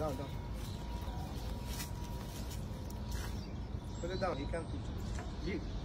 Down. Put it down. He can't teach it.